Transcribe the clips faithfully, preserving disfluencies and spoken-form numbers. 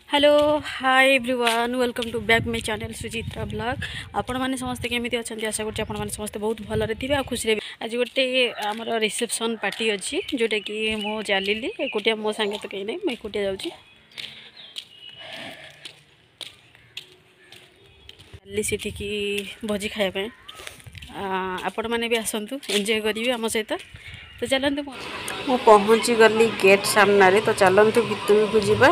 Hello hi everyone welcome to back my channel Suchitra blog. आपण मैंने समस्ते केमी अच्छा आशा कर समस्ते बहुत भलरे थे आ खुशी आज गोटे आम रिसेप्शन पार्टी अच्छी जोटा कि मु चलिली एकुटिया मो सांगे तो कहीं नहीं मुझे एकुटिया जाऊँगी चली सेठिकी भोजी खायापे आपण मैंने भी आसतु एंजॉय करेंगे आम सहित। तो चलते मु पहुँची गली गेट सामने तो चलतु भितर को जीवा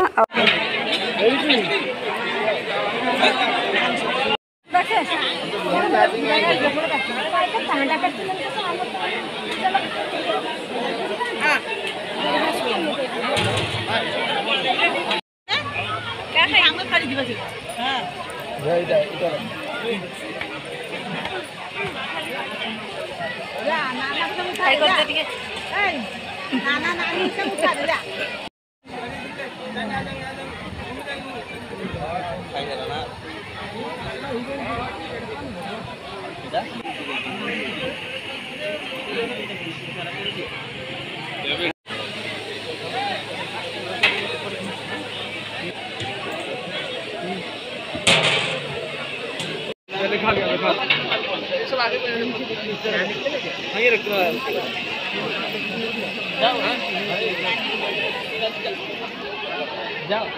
लिखा गया लिखा ये सब आगे हाँ ये रख जाओ जाओ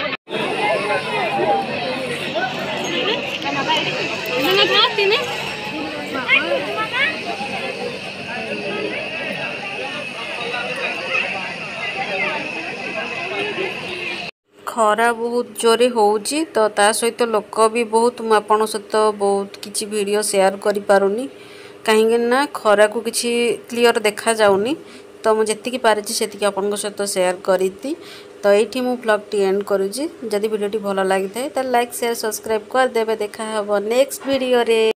खरा बहुत जोरे होउची तो ता सहित लोक भी बहुत मु आपन सहित बहुत किछि वीडियो शेयर करि पारुनी कहीं ना खरा को किछि क्लियर देखा जाउनी। तो मु जेतिकी पारिछि सेतिकी आपन सहित शेयर करिति। तो एठी मु ब्लॉग टी एंड करूची। जदि वीडियो टी भलो लागि थाए त लाइक शेयर सब्सक्राइब कर देबे। देखा हबो नेक्स्ट वीडियो रे।